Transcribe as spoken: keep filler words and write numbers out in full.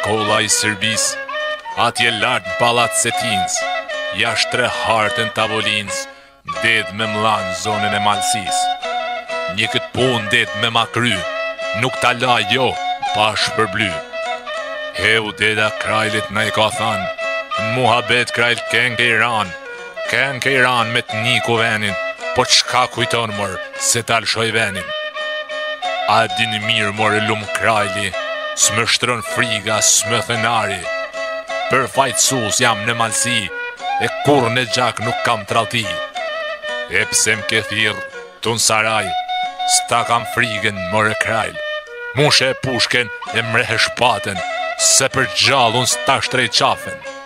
shkolla i Serbis, atje lartë palat Setins, jashtë tre hartën tavolins, dedh me mlan zonën e Malsis. Një këtë pun dedh me ma kry, nuk ta la jo, pa shpërbly. Heu deda Krajlit na i ka than, në muhabet Krajl ken ke Iran, ken ke Iran me të niku venin, po qka kujton mor, se ta lshoj venin. A dini mirë more lum Krajli, s'më shtron friga, s'më thënari. Për fajtësus jam në Malsi, e kur në gjak nuk kam trauti. E pse m'ke thirë, t'un saraj, s'ta kam frigën more Krajl. Mushe e pushken e mrehe shpaten, se për gjallë unë s'ta shtrej qafen.